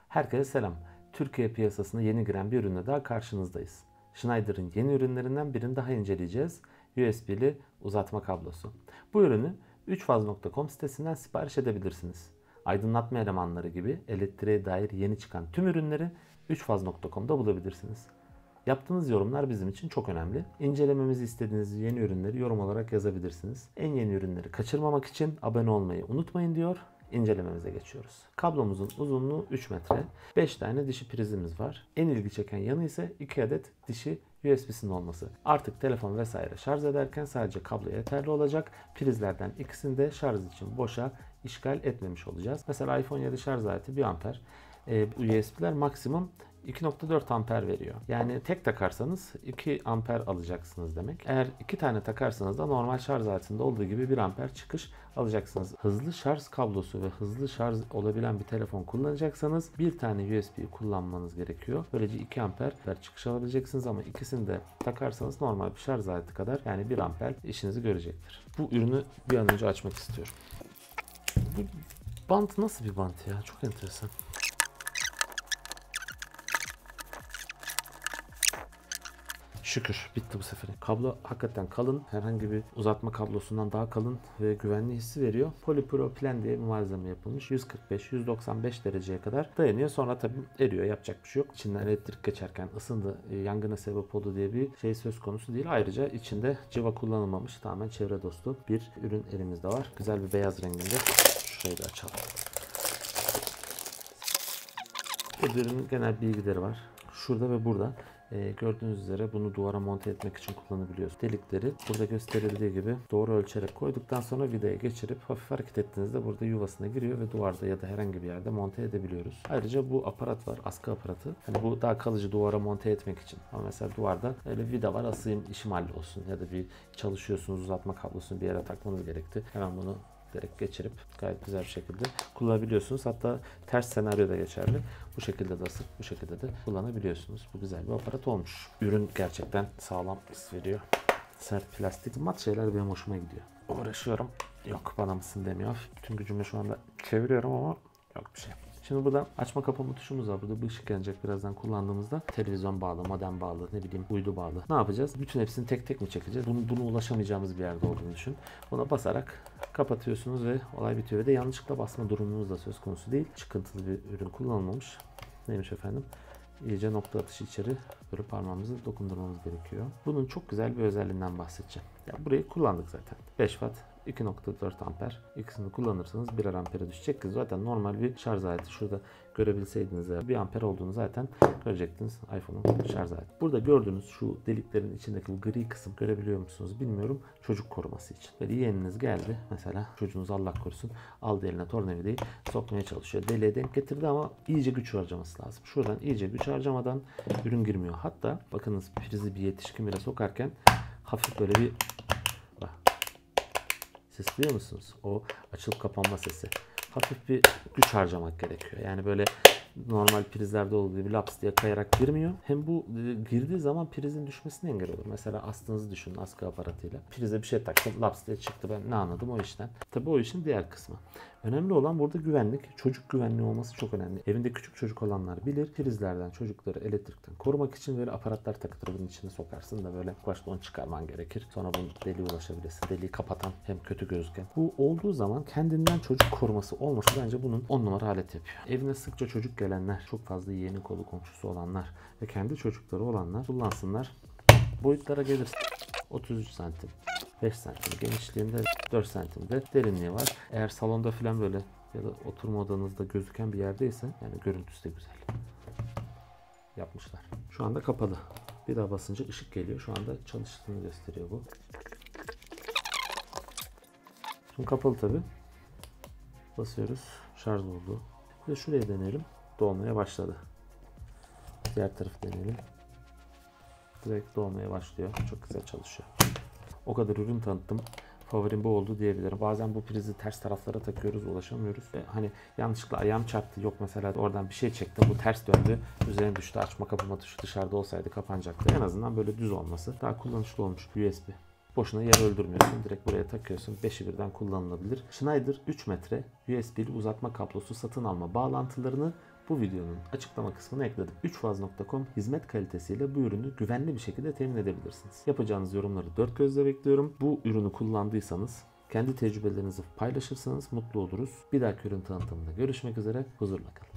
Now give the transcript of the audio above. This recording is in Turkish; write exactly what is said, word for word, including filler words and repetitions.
Herkese selam. Türkiye piyasasına yeni giren bir ürünle daha karşınızdayız. Schneider'in yeni ürünlerinden birini daha inceleyeceğiz. U S B'li uzatma kablosu. Bu ürünü üç faz nokta com sitesinden sipariş edebilirsiniz. Aydınlatma elemanları gibi elektriğe dair yeni çıkan tüm ürünleri üç faz nokta com'da bulabilirsiniz. Yaptığınız yorumlar bizim için çok önemli. İncelememizi istediğiniz yeni ürünleri yorum olarak yazabilirsiniz. En yeni ürünleri kaçırmamak için abone olmayı unutmayın diyor. İncelememize geçiyoruz. Kablomuzun uzunluğu üç metre. beş tane dişi prizimiz var. En ilgi çeken yanı ise iki adet dişi U S B'sinin olması. Artık telefon vesaire şarj ederken sadece kablo yeterli olacak. Prizlerden ikisini de şarj için boşa işgal etmemiş olacağız. Mesela iPhone yedi şarj aleti bir amper. Ee, U S B'ler maksimum iki nokta dört amper veriyor. Yani tek takarsanız iki amper alacaksınız demek. Eğer iki tane takarsanız da normal şarj aletinde olduğu gibi bir amper çıkış alacaksınız. Hızlı şarj kablosu ve hızlı şarj olabilen bir telefon kullanacaksanız bir tane U S B'yi kullanmanız gerekiyor. Böylece iki amper çıkış alabileceksiniz ama ikisini de takarsanız normal bir şarj aleti kadar yani bir amper işinizi görecektir. Bu ürünü bir an önce açmak istiyorum. Bu bant nasıl bir bant ya? Çok enteresan. Şükür bitti bu sefer. Kablo hakikaten kalın. Herhangi bir uzatma kablosundan daha kalın ve güvenli hissi veriyor. Polipropilen diye bir malzeme yapılmış. yüz kırk beş yüz doksan beş dereceye kadar dayanıyor. Sonra tabii eriyor. Yapacak bir şey yok. İçinden elektrik geçerken ısındı, yangına sebep oldu diye bir şey söz konusu değil. Ayrıca içinde cıva kullanılmamış, tamamen çevre dostu bir ürün elimizde var. Güzel bir beyaz renginde. Şurayı da açalım. Bu ürünün genel bilgileri var. Şurada ve burada. Ee, gördüğünüz üzere bunu duvara monte etmek için kullanabiliyoruz. Delikleri burada gösterildiği gibi doğru ölçerek koyduktan sonra vidaya geçirip hafif hareket ettiğinizde burada yuvasına giriyor ve duvarda ya da herhangi bir yerde monte edebiliyoruz. Ayrıca bu aparat var, askı aparatı. Hani bu daha kalıcı duvara monte etmek için. Ama mesela duvarda öyle vida var, asayım işim hallolsun ya da bir çalışıyorsunuz, uzatma kablosunu bir yere takmanız gerekti. Hemen bunu direkt geçirip gayet güzel bir şekilde kullanabiliyorsunuz. Hatta ters senaryoda geçerli. Bu şekilde de asıp bu şekilde de kullanabiliyorsunuz. Bu güzel bir aparat olmuş. Ürün gerçekten sağlam his veriyor. Sert plastik, mat şeyler benim hoşuma gidiyor. Uğraşıyorum. Yok bana mısın demiyor. Bütün gücümle şu anda çeviriyorum ama yok bir şey. Şimdi burada açma kapama tuşumuz var. Burada bir ışık yanacak birazdan kullandığımızda. Televizyon bağlı, modem bağlı, ne bileyim uydu bağlı. Ne yapacağız? Bütün hepsini tek tek mi çekeceğiz? Bunu, bunu ulaşamayacağımız bir yerde olduğunu düşün. Buna basarak kapatıyorsunuz ve olay bitiyor. Ve de yanlışlıkla basma durumunuz da söz konusu değil. Çıkıntılı bir ürün kullanılmamış. Neymiş efendim? İyice nokta atışı içeri böyle parmağımızı dokundurmamız gerekiyor. Bunun çok güzel bir özelliğinden bahsedeceğim. Ya burayı kullandık zaten. beş watt. iki nokta dört amper. İkisini kullanırsanız birer ampere düşecek ki zaten normal bir şarj aleti. Şurada görebilseydiniz eğer bir amper olduğunu zaten görecektiniz iPhone'un şarj aleti. Burada gördüğünüz şu deliklerin içindeki bu gri kısım görebiliyor musunuz bilmiyorum. Çocuk koruması için. Böyle yeğeniniz geldi mesela çocuğunuz Allah korusun aldı eline tornavidayı sokmaya çalışıyor. Deliğe denk getirdi ama iyice güç harcaması lazım. Şuradan iyice güç harcamadan ürün girmiyor. Hatta bakınız prizi bir yetişkin bile sokarken hafif böyle bir ses duyuyor musunuz? O açılıp kapanma sesi. Hafif bir güç harcamak gerekiyor. Yani böyle normal prizlerde olduğu gibi laps diye kayarak girmiyor. Hem bu girdiği zaman prizin düşmesine engel olur. Mesela astığınızı düşünün askı aparatıyla. Prize bir şey taktım laps diye çıktı. Ben ne anladım o işten. Tabii o işin diğer kısmı. Önemli olan burada güvenlik. Çocuk güvenliği olması çok önemli. Evinde küçük çocuk olanlar bilir. Prizlerden çocukları elektrikten korumak için böyle aparatlar takılır bunun içine sokarsın da böyle başta onu çıkarman gerekir. Sonra bunun deliğe ulaşabilirsin. Deliği kapatan hem kötü gözüken. Bu olduğu zaman kendinden çocuk koruması olması bence bunun on numara alet yapıyor. Evine sıkça çocuk gelenler, çok fazla yeğeni kolu komşusu olanlar ve kendi çocukları olanlar kullansınlar. Boyutlara gelirse otuz üç santim. beş santim genişliğinde, dört santimde derinliği var. Eğer salonda falan böyle ya da oturma odanızda gözüken bir yerdeyse yani görüntüsü de güzel. Yapmışlar. Şu anda kapalı. Bir daha basınca ışık geliyor. Şu anda çalıştığını gösteriyor bu. Şimdi kapalı tabi. Basıyoruz. Şarj oldu. Ve şuraya deneyelim. Dolmaya başladı. Diğer tarafı deneyelim. Direkt dolmaya başlıyor. Çok güzel çalışıyor. O kadar ürün tanıttım. Favorim bu oldu diyebilirim. Bazen bu prizi ters taraflara takıyoruz, ulaşamıyoruz. E, hani yanlışlıkla ayağım çarptı. Yok mesela oradan bir şey çektim. Bu ters döndü. Üzerine düştü. Açma kapama tuşu dışarıda olsaydı kapanacaktı. En azından böyle düz olması daha kullanışlı olmuş. U S B. Boşuna yer öldürmüyorsun. Direkt buraya takıyorsun. beşi birden kullanılabilir. Schneider üç metre U S B'li uzatma kablosu satın alma bağlantılarını bu videonun açıklama kısmına ekledim. üç faz nokta com hizmet kalitesiyle bu ürünü güvenli bir şekilde temin edebilirsiniz. Yapacağınız yorumları dört gözle bekliyorum. Bu ürünü kullandıysanız kendi tecrübelerinizi paylaşırsanız mutlu oluruz. Bir dahaki ürün tanıtımında görüşmek üzere. Huzurla kalın.